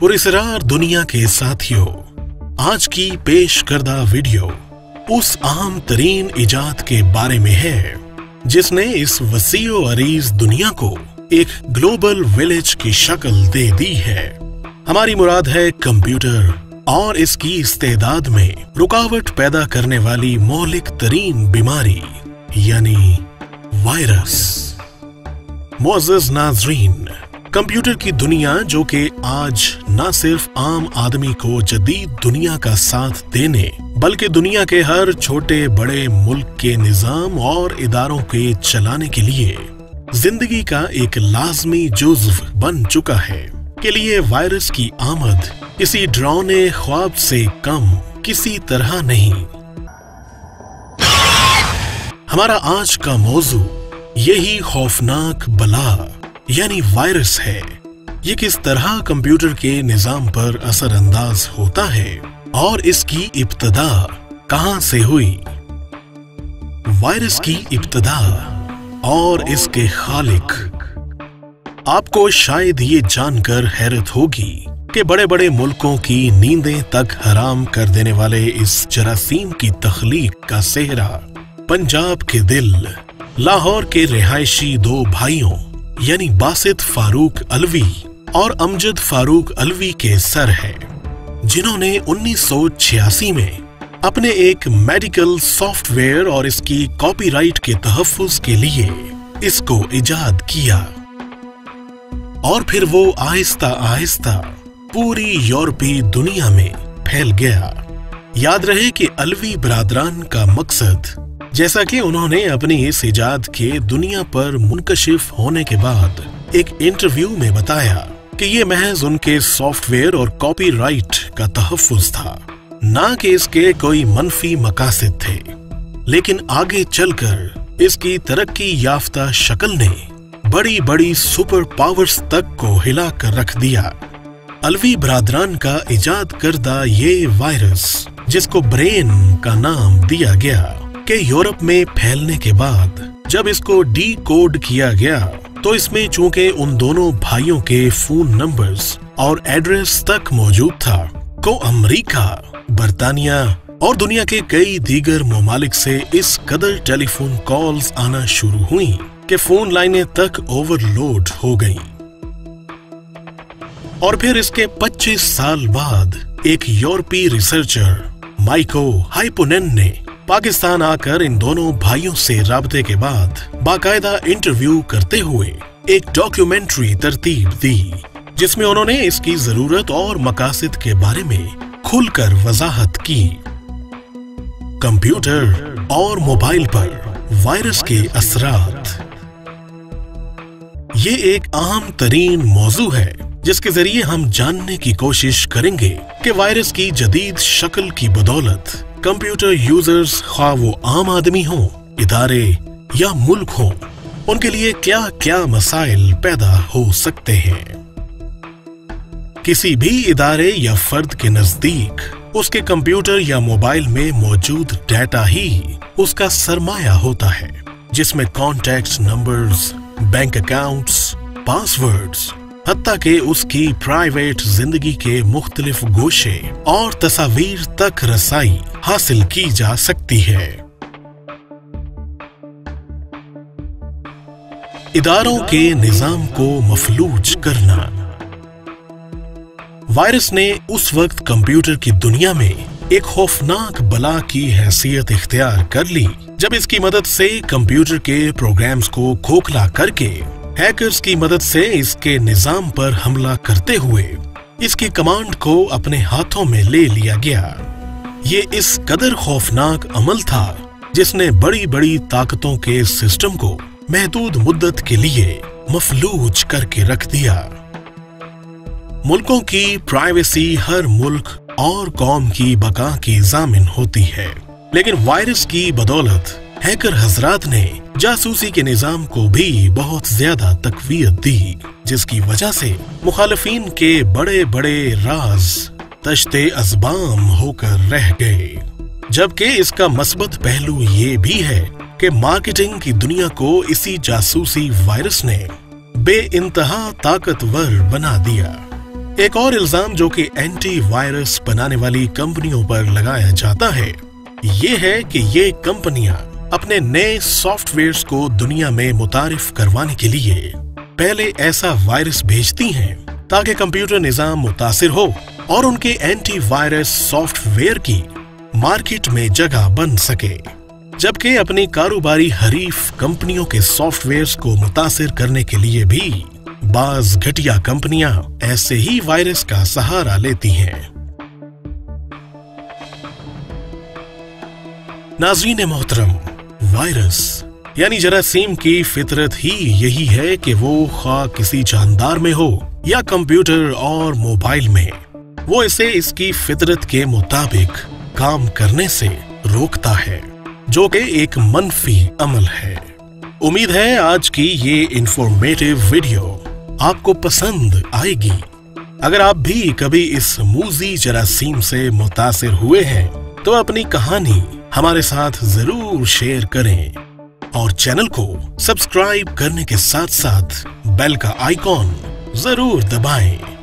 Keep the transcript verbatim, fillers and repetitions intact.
पुरस्कार दुनिया के साथियों, आज की पेश करदा वीडियो उस अहम तरीन इजाद के बारे में है जिसने इस वसीओ अरीज दुनिया को एक ग्लोबल विलेज की शक्ल दे दी है। हमारी मुराद है कंप्यूटर और इसकी इस्तेदाद में रुकावट पैदा करने वाली मौलिक तरीन बीमारी यानी वायरस। मुअज़्ज़ज़ नाज़रीन, कंप्यूटर की दुनिया जो कि आज न सिर्फ आम आदमी को जदीद दुनिया का साथ देने बल्कि दुनिया के हर छोटे बड़े मुल्क के निजाम और इदारों के चलाने के लिए जिंदगी का एक लाजमी जुज़्व बन चुका है, के लिए वायरस की आमद किसी डरावने ख्वाब से कम किसी तरह नहीं। हमारा आज का मौजू यही खौफनाक बला यानी वायरस है। ये किस तरह कंप्यूटर के निजाम पर असर अंदाज होता है और इसकी इब्तदा कहां से हुई। वायरस की इब्तदा और इसके खालिक। आपको शायद ये जानकर हैरत होगी कि बड़े बड़े मुल्कों की नींदें तक हराम कर देने वाले इस जरासीम की तख्लीक का सेहरा पंजाब के दिल लाहौर के रिहायशी दो भाइयों यानी बासित फारूक अलवी और अमजद फारूक अलवी के सर है, जिन्होंने उन्नीस सौ छियासी में अपने एक मेडिकल सॉफ्टवेयर और इसकी कॉपीराइट के तहफ्फुज के लिए इसको इजाद किया और फिर वो आहिस्ता आहिस्ता पूरी यूरोपीय दुनिया में फैल गया। याद रहे कि अलवी बरादरान का मकसद, जैसा कि उन्होंने अपनी इस इजाद के दुनिया पर मुनकशिफ होने के बाद एक इंटरव्यू में बताया कि ये महज उनके सॉफ्टवेयर और कॉपीराइट का तहफ्फुज था, ना कि इसके कोई मनफी मकासद थे। लेकिन आगे चलकर इसकी तरक्की याफ्ता शक्ल ने बड़ी बड़ी सुपर पावर्स तक को हिला कर रख दिया। अलवी बरादरान का इजाद करदा ये वायरस, जिसको ब्रेन का नाम दिया गया, के यूरोप में फैलने के बाद जब इसको डी कोड किया गया तो इसमें चूंकि उन दोनों भाइयों के फोन नंबर्स और एड्रेस तक मौजूद था, को अमेरिका, बर्तानिया और दुनिया के कई दीगर ममालिक से इस कदर टेलीफोन कॉल्स आना शुरू हुई कि फोन लाइनें तक ओवरलोड हो गईं। और फिर इसके पच्चीस साल बाद एक यूरोपीय रिसर्चर माइको हाइपोनेन ने पाकिस्तान आकर इन दोनों भाइयों से राबते के बाद बाकायदा इंटरव्यू करते हुए एक डॉक्यूमेंट्री तरतीब दी, जिसमें उन्होंने इसकी जरूरत और मकासद के बारे में खुलकर वजाहत की। कंप्यूटर और मोबाइल पर वायरस के असरात। ये एक अहम तरीन मौजू है जिसके जरिए हम जानने की कोशिश करेंगे कि वायरस की जदीद शक्ल की बदौलत कंप्यूटर यूजर्स, ख्वाह वो आम आदमी हो, इदारे या मुल्क हो, उनके लिए क्या क्या मसाइल पैदा हो सकते हैं। किसी भी इदारे या फर्द के नजदीक उसके कंप्यूटर या मोबाइल में मौजूद डेटा ही उसका सरमाया होता है, जिसमें contact numbers, bank accounts, passwords, हत्ता के उसकी प्राइवेट जिंदगी के मुख्तलिफ गोशे और तस्वीर तक रसाई हासिल की जा सकती है। इदारों के निजाम को मफलूज करना। वायरस ने उस वक्त कंप्यूटर की दुनिया में एक खौफनाक बला की हैसियत इख्तियार कर ली जब इसकी मदद से कंप्यूटर के प्रोग्राम्स को खोखला करके हैकर्स की मदद से इसके निजाम पर हमला करते हुए इसकी कमांड को अपने हाथों में ले लिया गया। ये इस कदर खौफनाक अमल था जिसने बड़ी बड़ी ताकतों के सिस्टम को महदूद मुद्दत के लिए मफलूज करके रख दिया। मुल्कों की प्राइवेसी हर मुल्क और कौम की बका की जामिन होती है, लेकिन वायरस की बदौलत हैकर हजरात ने जासूसी के निजाम को भी बहुत ज्यादा तकवीयत दी, जिसकी वजह से मुखालिफिन के बड़े बड़े राज तश्ते अज़बाम होकर रह गए। जबकि इसका मस्बत पहलू ये भी है कि मार्केटिंग की दुनिया को इसी जासूसी वायरस ने बेइंतहा ताकतवर बना दिया। एक और इल्जाम जो कि एंटी वायरस बनाने वाली कंपनियों पर लगाया जाता है ये है कि ये कंपनियां अपने नए सॉफ्टवेयर्स को दुनिया में मुतारिफ करवाने के लिए पहले ऐसा वायरस भेजती हैं ताकि कंप्यूटर निजाम मुतासिर हो और उनके एंटी वायरस सॉफ्टवेयर की मार्केट में जगह बन सके, जबकि अपनी कारोबारी हरीफ कंपनियों के सॉफ्टवेयर्स को मुतासिर करने के लिए भी बाज घटिया कंपनियां ऐसे ही वायरस का सहारा लेती हैं। नाज़रीन मोहतरम, वायरस यानी जरासीम की फितरत ही यही है कि वो खा किसी जानदार में हो या कंप्यूटर और मोबाइल में, वो इसे इसकी फितरत के मुताबिक काम करने से रोकता है, जो कि एक मनफी अमल है। उम्मीद है आज की ये इंफॉर्मेटिव वीडियो आपको पसंद आएगी। अगर आप भी कभी इस मूजी जरासीम से मुतासिर हुए हैं तो अपनी कहानी हमारे साथ जरूर शेयर करें और चैनल को सब्सक्राइब करने के साथ साथ बेल का आइकॉन जरूर दबाएं।